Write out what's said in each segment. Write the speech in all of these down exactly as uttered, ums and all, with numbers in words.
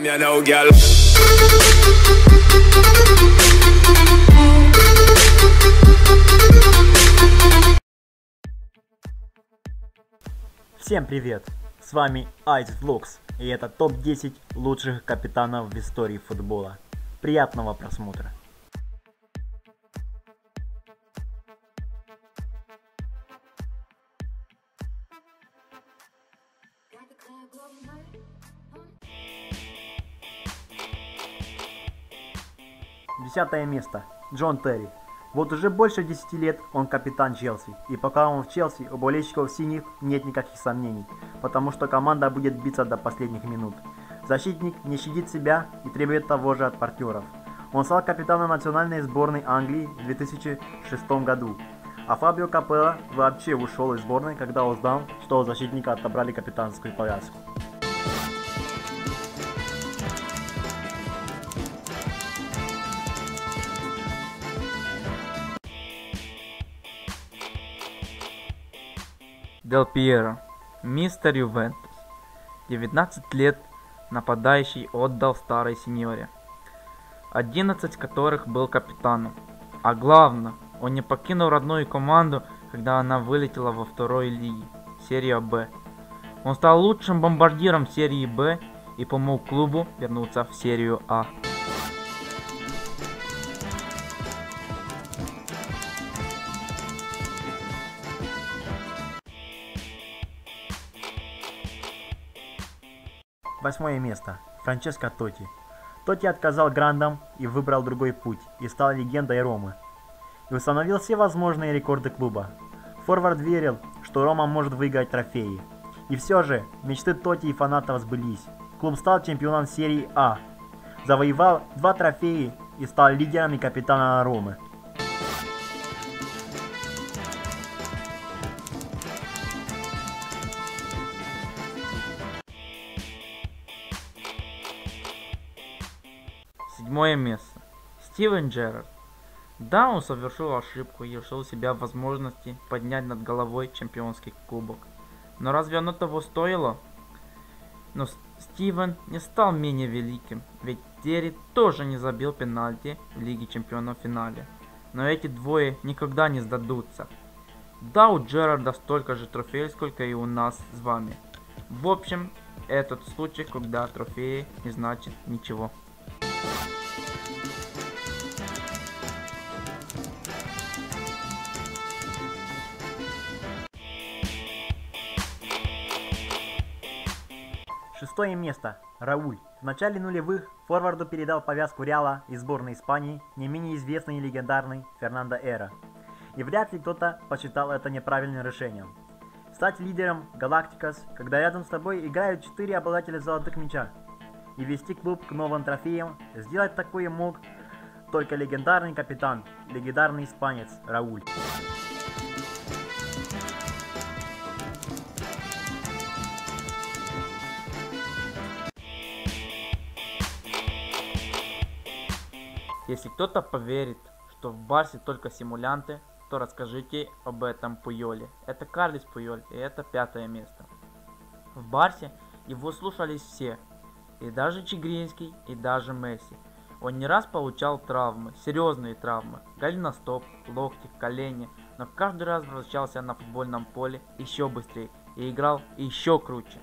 Всем привет! С вами Ice Vlogs, и это топ десять лучших капитанов в истории футбола. Приятного просмотра! Десятое место. Джон Терри. Вот уже больше десяти лет он капитан Челси, и пока он в Челси, у болельщиков синих нет никаких сомнений, потому что команда будет биться до последних минут. Защитник не щадит себя и требует того же от партнеров. Он стал капитаном национальной сборной Англии в две тысячи шестом году, а Фабио Капелло вообще ушел из сборной, когда узнал, что у защитника отобрали капитанскую повязку. Дель Пьеро, мистер Ювентус. девятнадцать лет нападающий отдал старой сеньоре, одиннадцать которых был капитаном. А главное, он не покинул родную команду, когда она вылетела во второй лиге, серия Б. Он стал лучшим бомбардиром серии Б и помог клубу вернуться в серию А. Восьмое место. Франческо Тотти. Тотти отказал грандам и выбрал другой путь, и стал легендой Ромы. И установил все возможные рекорды клуба. Форвард верил, что Рома может выиграть трофеи. И все же, мечты Тотти и фанатов сбылись. Клуб стал чемпионом серии А, завоевал два трофея и стал лидером и капитаном Ромы. Седьмое место. Стивен Джеррард. Да, он совершил ошибку и лишил себя возможности поднять над головой чемпионский кубок. Но разве оно того стоило? Но Стивен не стал менее великим, ведь Терри тоже не забил пенальти в Лиге Чемпионов в финале. Но эти двое никогда не сдадутся. Да, у Джеррарда столько же трофеев, сколько и у нас с вами. В общем, этот случай, когда трофеи не значит ничего. Шестое место. Рауль. В начале нулевых форварду передал повязку Реала из сборной Испании не менее известный и легендарный Фернандо Эра. И вряд ли кто-то посчитал это неправильным решением. Стать лидером Галактикос, когда рядом с тобой играют четыре обладателя золотых мяча. И вести клуб к новым трофеям, сделать такое мог только легендарный капитан, легендарный испанец Рауль. Если кто-то поверит, что в Барсе только симулянты, то расскажите об этом Пуйоле. Это Карлес Пуйоль, и это пятое место. В Барсе его слушались все, и даже Чигринский, и даже Месси. Он не раз получал травмы, серьезные травмы, голеностоп, локти, колени, но каждый раз возвращался на футбольном поле еще быстрее и играл еще круче.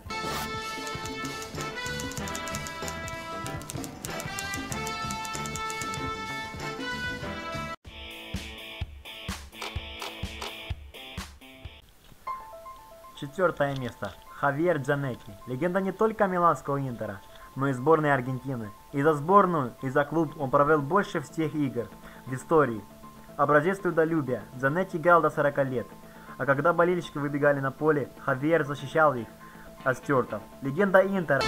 Четвертое место. Хавьер Джанетти. Легенда не только миланского Интера, но и сборной Аргентины. И за сборную, и за клуб он провел больше всех игр в истории. Образец трудолюбия. Джанетти играл до сорока лет. А когда болельщики выбегали на поле, Хавьер защищал их от стертов. Легенда Интера.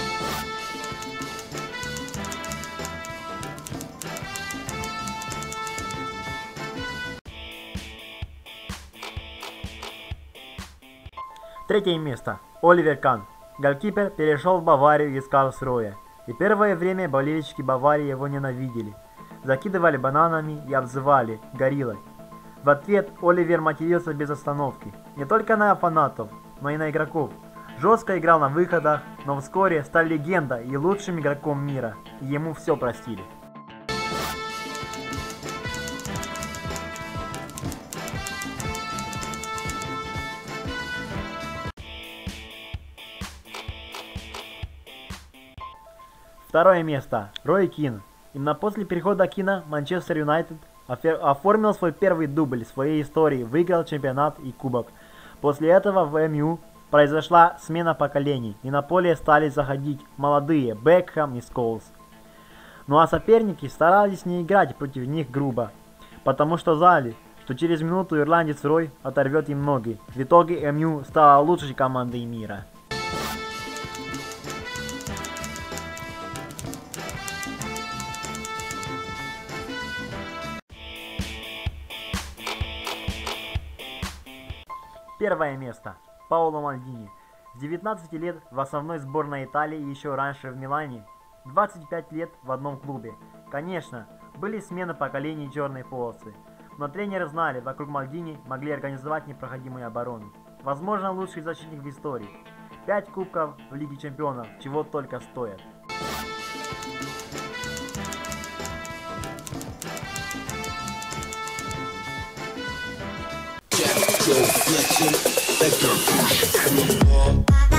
Третье место. Оливер Кан. Голкипер перешел в Баварию из Карлсруэ. И первое время болельщики Баварии его ненавидели. Закидывали бананами и обзывали гориллой. В ответ Оливер матерился без остановки. Не только на фанатов, но и на игроков. Жестко играл на выходах, но вскоре стал легендой и лучшим игроком мира, и ему все простили. Второе место. Рой Кин. Именно после перехода Кина Манчестер Юнайтед оформил свой первый дубль в своей истории, выиграл чемпионат и кубок. После этого в эм ю произошла смена поколений, и на поле стали заходить молодые Бекхэм и Сколс. Ну а соперники старались не играть против них грубо, потому что знали, что через минуту ирландец Рой оторвет им ноги. В итоге эм ю стала лучшей командой мира. Первое место. Паоло Мальдини. С девятнадцати лет в основной сборной Италии, еще раньше в Милане. двадцать пять лет в одном клубе. Конечно, были смены поколений черной полосы. Но тренеры знали, вокруг Мальдини могли организовать непроходимую оборону. Возможно, лучший защитник в истории. Пять кубков в Лиге Чемпионов, чего только стоят. Go flexing, that girl push.